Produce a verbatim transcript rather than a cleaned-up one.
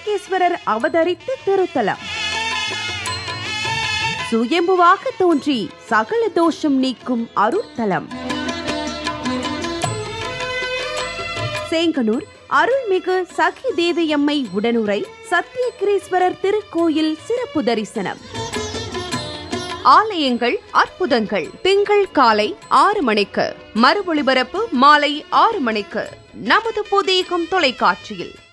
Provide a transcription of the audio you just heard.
சண்டிகேஸ்வரர் அவதரித்த திருத்தலம். சுயம்புவாக தோன்றி சகல தோஷம் நீக்கும் அருள்தலம். சேங்கனூர் அருள்மிகு சகி தேவியம்மை உடனுரை சத்தியகிரீஸ்வரர் திருக்கோயில் சிறப்பு தரிசனம். ஆலயங்கள் அற்புதங்கள் திங்கள் காலை ஆறு மணிக்கு, மறு ஒளிபரப்பு மாலை ஆறு மணிக்கு நமது புதியகம் தொலைக்காட்சியில்.